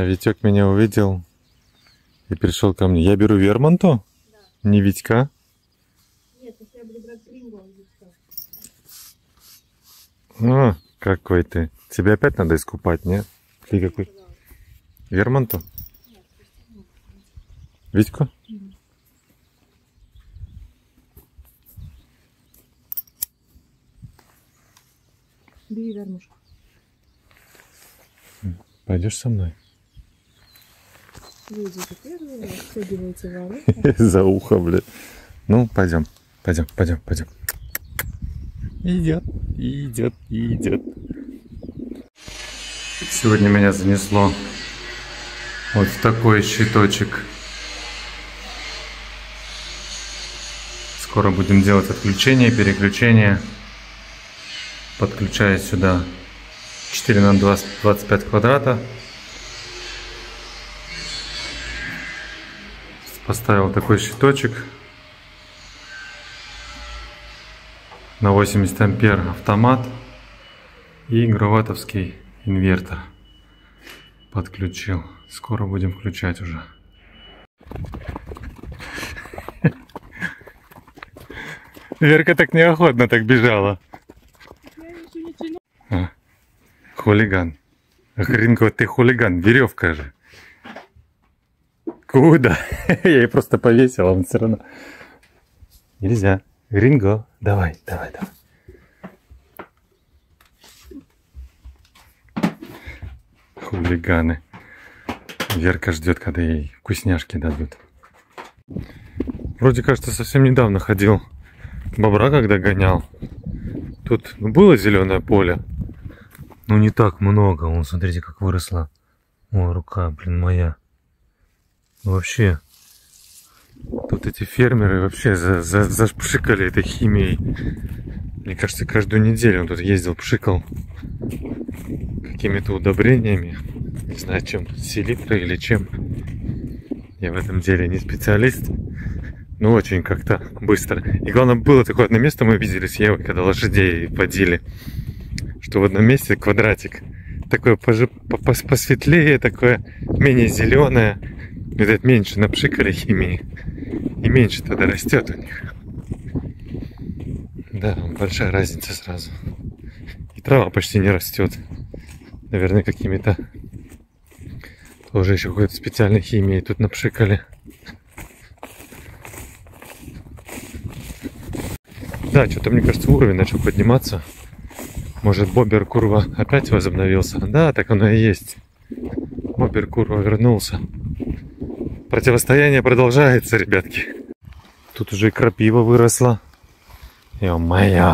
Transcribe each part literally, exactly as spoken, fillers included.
А Витек меня увидел и пришел ко мне. Я беру Вермонту? Да. Не Витька? Нет, я буду брать Ринго. О, какой ты. Тебе опять надо искупать, нет? Ты какой? Вермонту? Нет, Витьку? Угу. Бери вермушку. Пойдешь со мной? Вы идите первые, отстегиваете ворот. За ухо, блядь. Ну, пойдем, пойдем, пойдем, пойдем. Идет, идет, идет. Сегодня меня занесло вот в такой щиточек. Скоро будем делать отключение, переключение. Подключаю сюда четыре на двадцать пять квадрата. Поставил такой щиточек на восемьдесят ампер автомат и граватовский инвертор подключил. Скоро будем включать уже. Верка так неохотно так бежала. А, хулиган. Ринго, ты хулиган, веревка же. Куда? Я ее просто повесил, а он все равно. Нельзя. Ринго, давай, давай, давай. Хулиганы. Верка ждет, когда ей вкусняшки дадут. Вроде, кажется, совсем недавно ходил. Бобра когда гонял. Тут было зеленое поле. Но не так много. Вон, смотрите, как выросла. О, рука, блин, моя. Вообще, тут эти фермеры вообще за, за, зашпшикали этой химией. Мне кажется, каждую неделю он тут ездил, пшикал какими-то удобрениями. Не знаю, чем, селитра или чем. Я в этом деле не специалист. Но очень как-то быстро. И главное, было такое одно место, мы видели с Евой, когда лошадей водили. Что в одном месте квадратик. Такое посветлее, такое менее зеленое. Видать, меньше напшикали химии. И меньше тогда растет у них. Да, большая разница сразу. И трава почти не растет. Наверное, какими-то тоже еще какой-то специальной химией тут напшикали. Да, что-то, мне кажется, уровень начал подниматься. Может, бобер курва опять возобновился? Да, так оно и есть. Бобер курва вернулся. Противостояние продолжается, ребятки. Тут уже и крапива выросла. Ё-моё.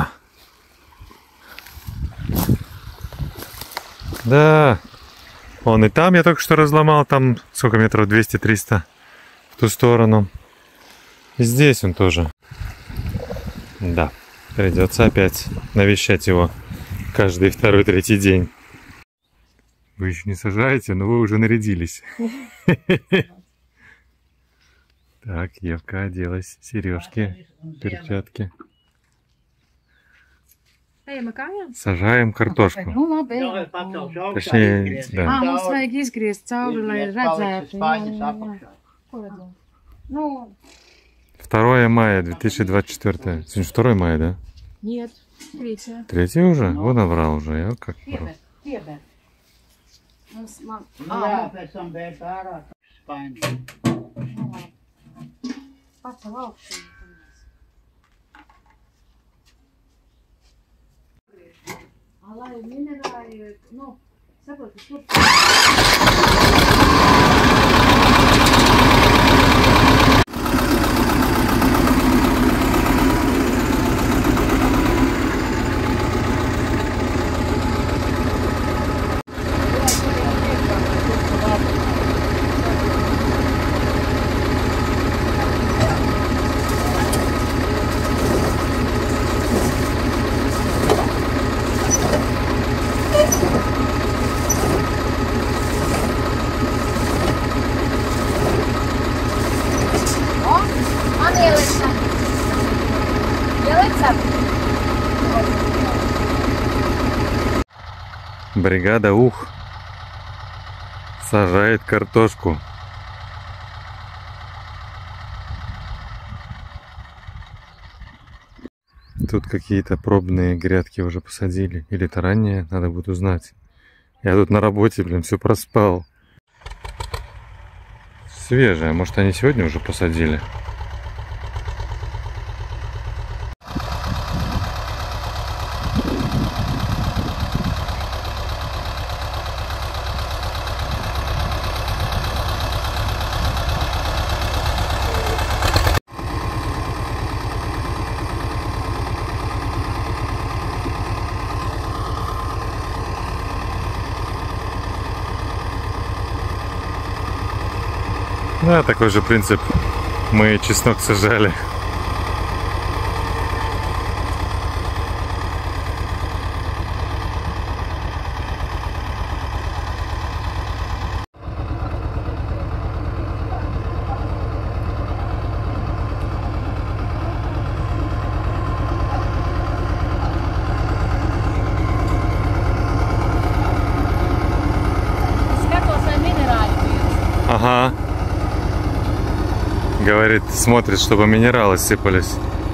Да. Вон и там я только что разломал. Там сколько метров? двести-триста. В ту сторону. И здесь он тоже. Да. Придется опять навещать его каждый второй, третий день. Вы еще не сажаете, но вы уже нарядились. Так, Евка оделась. Сережки, перчатки. Сажаем картошку. Точнее, да. второе мая две тысячи двадцать четвёртого. Сегодня второе мая, да? Нет, третье. Третье уже? Вот набрал уже. Я как врал. Бригада Ух Сажает картошку. Тут какие-то пробные грядки уже посадили. Или это ранее, надо будет узнать. Я тут на работе, блин, все проспал. Свежая, может они сегодня уже посадили? Да, такой же принцип. Мы чеснок сажали. Ага. Говорит, смотрит, чтобы минералы сыпались.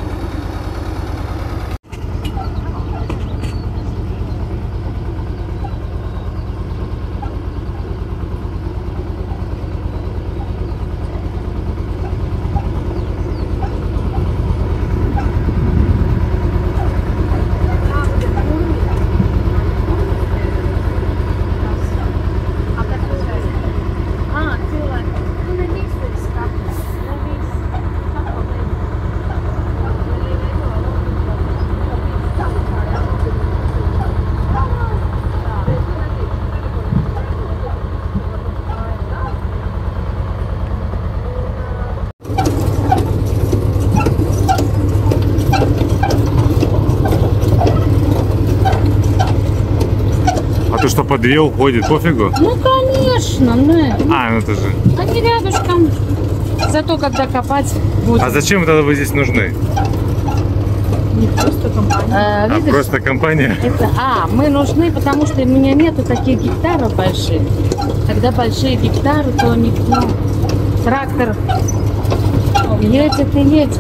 То, что подвел, ходит, пофигу? Ну, конечно, да. А, ну это же. Они рядышком. Зато когда копать будет. А зачем тогда вы здесь нужны? Не просто компания. А, А видишь, просто компания? это, а, мы нужны, потому что у меня нету таких гектаров больших. Когда большие гектары, то не, ну, трактор едет и едет.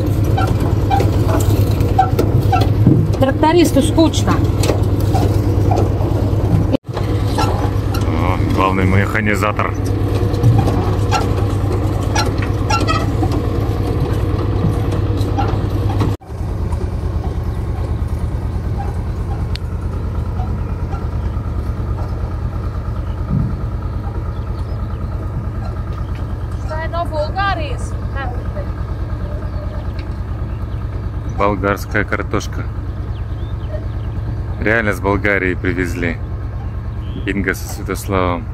Трактористу скучно. О, главный механизатор. Болгарская картошка. Реально с Болгарии привезли. Инга со Святославом.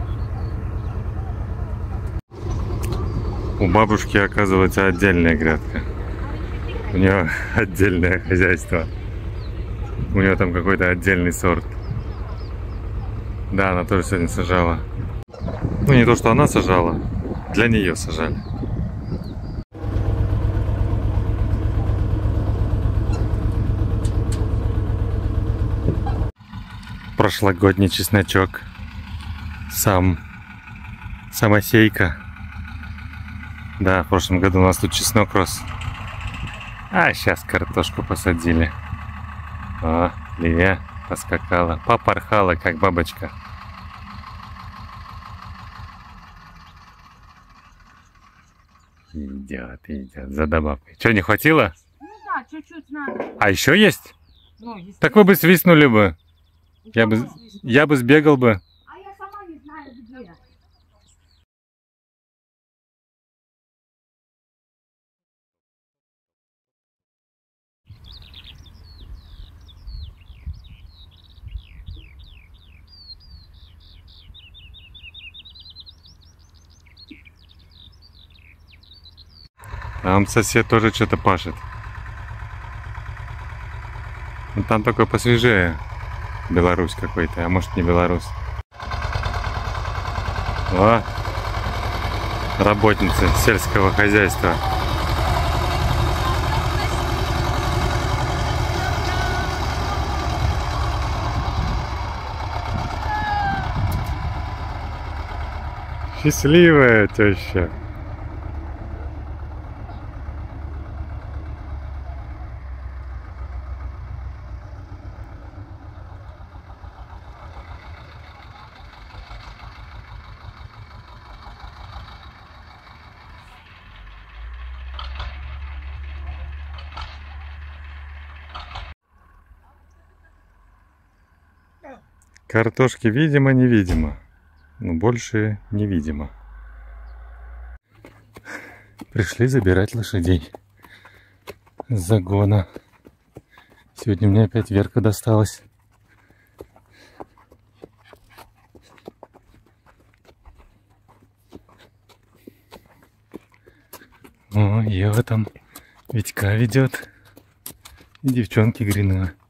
У бабушки, оказывается, отдельная грядка. У нее отдельное хозяйство. У нее там какой-то отдельный сорт. Да, она тоже сегодня сажала. Ну, не то, что она сажала. Для нее сажали. Прошлогодний чесночок. Сам. Самосейка. Да, в прошлом году у нас тут чеснок рос. А сейчас картошку посадили. О, Ливия поскакала. Попорхала, как бабочка. Идет, идет за добавкой. Что, не хватило? Ну да, чуть-чуть надо. А еще есть? Ну, если... Так вы бы свистнули бы. Я бы, я бы сбегал бы. А я сама не знаю, где. Там сосед тоже что-то пашет. Ну, там только посвежее. Беларусь какой-то, а может не Беларусь. О, работница сельского хозяйства. Счастливая теща. Картошки видимо-невидимо, но больше невидимо. Пришли забирать лошадей с загона. Сегодня мне опять Верка досталась. О, Ева там Витька ведет. И девчонки Гринова.